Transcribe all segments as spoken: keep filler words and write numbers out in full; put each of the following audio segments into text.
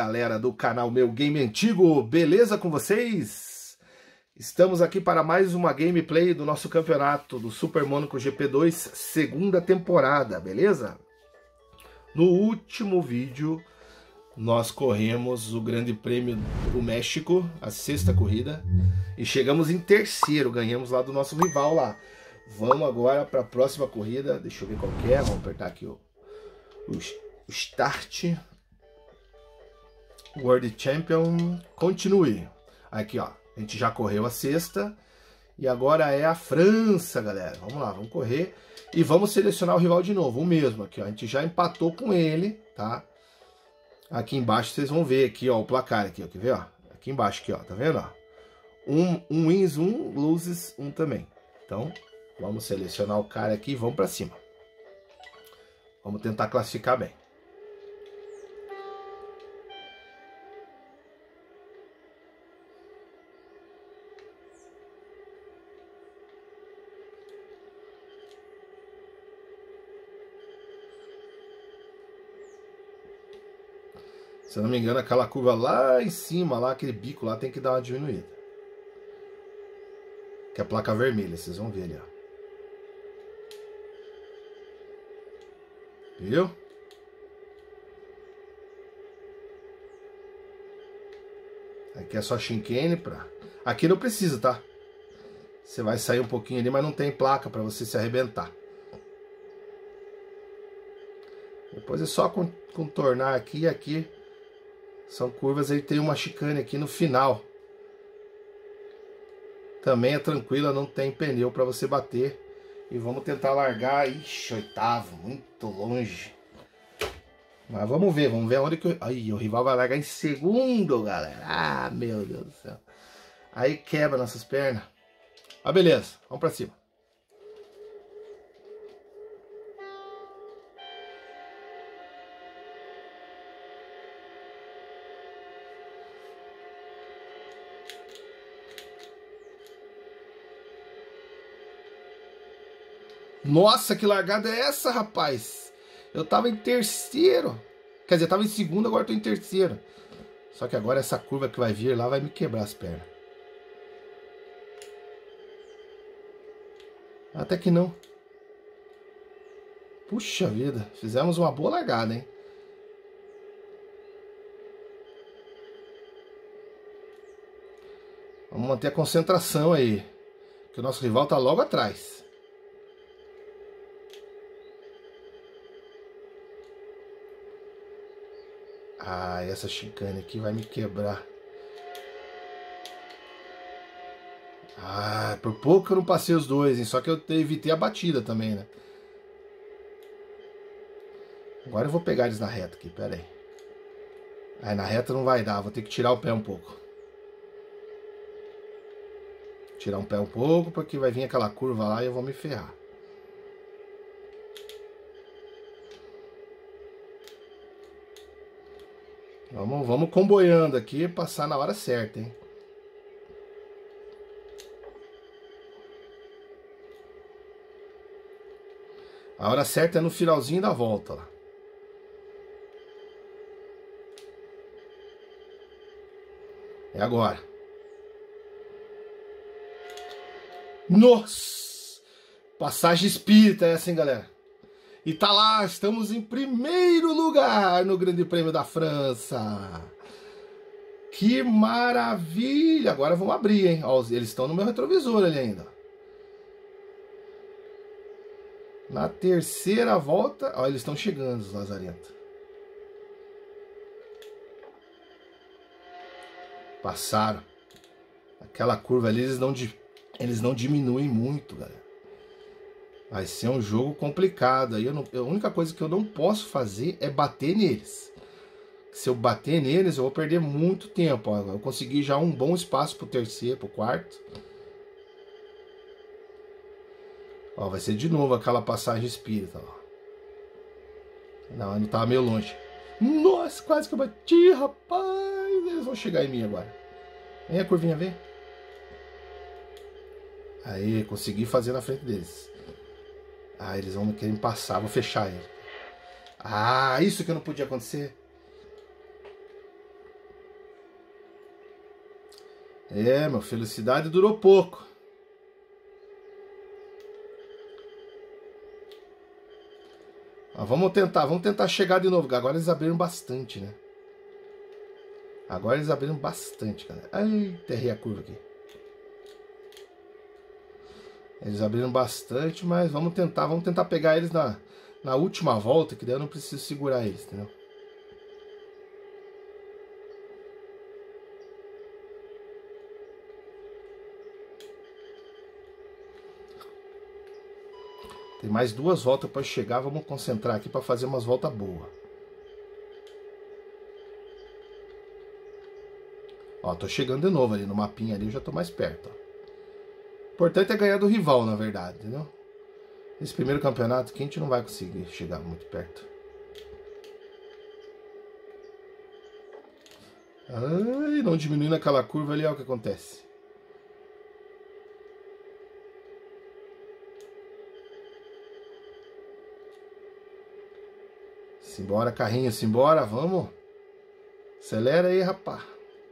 galera do canal Meu Game Antigo, beleza com vocês? Estamos aqui para mais uma gameplay do nosso campeonato do Super Monaco G P dois, segunda temporada, beleza? No último vídeo, nós corremos o Grande Prêmio do México, a sexta corrida, e chegamos em terceiro, ganhamos lá do nosso rival lá. Vamos agora para a próxima corrida, deixa eu ver qual que é, vamos apertar aqui o, o, o Start. World Champion, continue. Aqui ó, a gente já correu a sexta e agora é a França, galera. Vamos lá, vamos correr e vamos selecionar o rival de novo, o mesmo aqui ó. A gente já empatou com ele, tá? Aqui embaixo vocês vão ver aqui ó, o placar aqui, ó. Quer ver ó? Aqui embaixo aqui ó, tá vendo ó? Um, um wins, um loses, um também. Então, vamos selecionar o cara aqui e vamos pra cima. Vamos tentar classificar bem. Se eu não me engano, aquela curva lá em cima, lá, aquele bico lá, tem que dar uma diminuída. Que é a placa vermelha, vocês vão ver ali, ó. Viu? Aqui é só chicane pra... Aqui não precisa, tá? Você vai sair um pouquinho ali, mas não tem placa pra você se arrebentar. Depois é só contornar aqui e aqui. São curvas, aí tem uma chicane aqui no final. Também é tranquila, não tem pneu para você bater. E vamos tentar largar. Ixi, oitavo, muito longe. Mas vamos ver, vamos ver onde que... Aí, o rival vai largar em segundo, galera. Ah, meu Deus do céu. Aí quebra nossas pernas. Ah, beleza, vamos para cima. Nossa, que largada é essa, rapaz? Eu tava em terceiro. Quer dizer, tava em segundo, agora tô em terceiro. Só que agora essa curva que vai vir lá vai me quebrar as pernas. Até que não. Puxa vida, fizemos uma boa largada, hein? Vamos manter a concentração aí, que o nosso rival tá logo atrás. Ah, essa chicane aqui vai me quebrar. Ah, por pouco eu não passei os dois, hein? Só que eu evitei a batida também, né? Agora eu vou pegar eles na reta aqui, pera aí. Aí na reta não vai dar, vou ter que tirar o pé um pouco. Tirar um pé um pouco, porque vai vir aquela curva lá e eu vou me ferrar. Vamos, vamos comboiando aqui e passar na hora certa, hein? A hora certa é no finalzinho da volta lá. É agora. Nossa! Passagem espírita essa, hein, galera? E tá lá, estamos em primeiro lugar no Grande Prêmio da França. Que maravilha! Agora vamos abrir, hein? Ó, eles estão no meu retrovisor ali ainda. Na terceira volta... Ó, eles estão chegando, os lazarentos. Passaram. Aquela curva ali, eles não, eles não diminuem muito, galera. Vai ser um jogo complicado. Aí eu não, a única coisa que eu não posso fazer é bater neles. Se eu bater neles, eu vou perder muito tempo. Ó. Eu consegui já um bom espaço pro terceiro, pro quarto. Ó, vai ser de novo aquela passagem espírita. Ó. Não, não tava meio longe. Nossa, quase que eu bati, rapaz. Eles vão chegar em mim agora. Vem a curvinha, vem. Aí, consegui fazer na frente deles. Ah, eles vão querer me passar, vou fechar ele. Ah, isso que não podia acontecer. É, meu, felicidade durou pouco. Ó, vamos tentar, vamos tentar chegar de novo. Agora eles abriram bastante, né? Agora eles abriram bastante, galera. Ai, errei a curva aqui. Eles abriram bastante, mas vamos tentar, vamos tentar pegar eles na, na última volta, que daí eu não preciso segurar eles, entendeu? Tem mais duas voltas para chegar, vamos concentrar aqui para fazer umas voltas boas. Ó, tô chegando de novo ali no mapinha ali, eu já tô mais perto, ó. O importante é ganhar do rival, na verdade, entendeu? Esse primeiro campeonato aqui a gente não vai conseguir chegar muito perto. Ai, não diminuindo aquela curva ali, olha o que acontece. Simbora, carrinho, simbora, vamos. Acelera aí, rapá.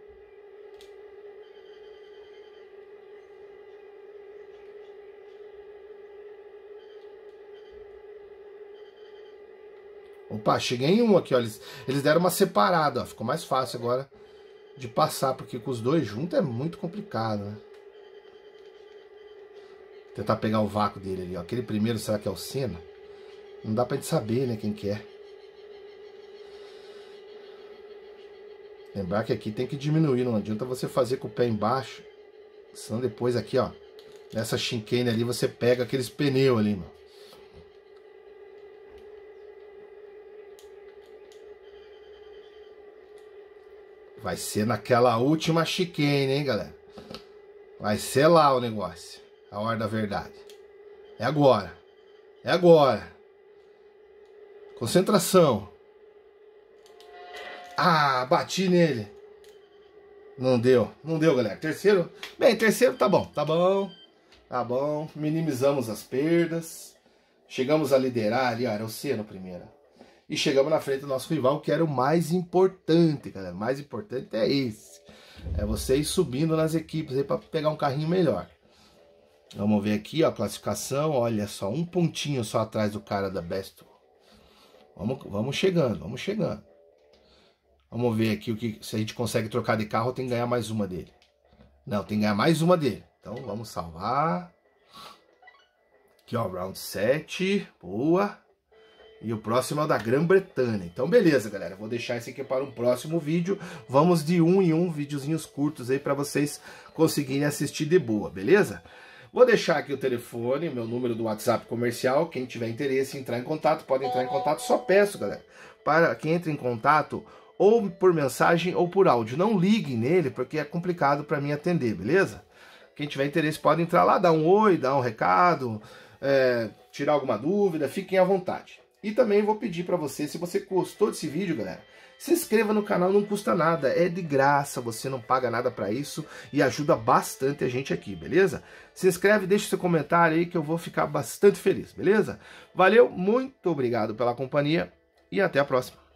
Opa, cheguei em um aqui, ó. Eles, eles deram uma separada, ó. Ficou mais fácil agora de passar, porque com os dois juntos é muito complicado, né? Tentar pegar o vácuo dele ali, ó. Aquele primeiro, será que é o Senna? Não dá pra gente saber, né, quem que é. Lembrar que aqui tem que diminuir, não adianta você fazer com o pé embaixo. Senão depois aqui, ó, nessa chicane ali, você pega aqueles pneus ali, mano. Vai ser naquela última chicane, hein, galera? Vai ser lá o negócio. A hora da verdade. É agora. É agora. Concentração. Ah, bati nele. Não deu. Não deu, galera. Terceiro. Bem, terceiro tá bom. Tá bom. Tá bom. Minimizamos as perdas. Chegamos a liderar ali, ó. Era o C no primeiro. E chegamos na frente do nosso rival, que era o mais importante, galera. O mais importante é esse. É você ir subindo nas equipes aí para pegar um carrinho melhor. Vamos ver aqui, ó, a classificação. Olha só, um pontinho só atrás do cara da Best. Vamos, vamos chegando, vamos chegando. Vamos ver aqui o que, se a gente consegue trocar de carro, tem que ganhar mais uma dele. Não, tem que ganhar mais uma dele. Então vamos salvar. Aqui, ó, round sete. Boa. E o próximo é o da Grã-Bretanha. Então beleza, galera. Vou deixar esse aqui para um próximo vídeo. Vamos de um em um, videozinhos curtos aí para vocês conseguirem assistir de boa, beleza? Vou deixar aqui o telefone, meu número do WhatsApp comercial. Quem tiver interesse em entrar em contato, pode entrar em contato. Só peço, galera, para quem entre em contato ou por mensagem ou por áudio. Não liguem nele, porque é complicado para mim atender, beleza? Quem tiver interesse pode entrar lá, dar um oi, dar um recado, é, tirar alguma dúvida, fiquem à vontade. E também vou pedir para você, se você gostou desse vídeo, galera, se inscreva no canal, não custa nada, é de graça, você não paga nada para isso e ajuda bastante a gente aqui, beleza? Se inscreve, deixa seu comentário aí que eu vou ficar bastante feliz, beleza? Valeu, muito obrigado pela companhia e até a próxima.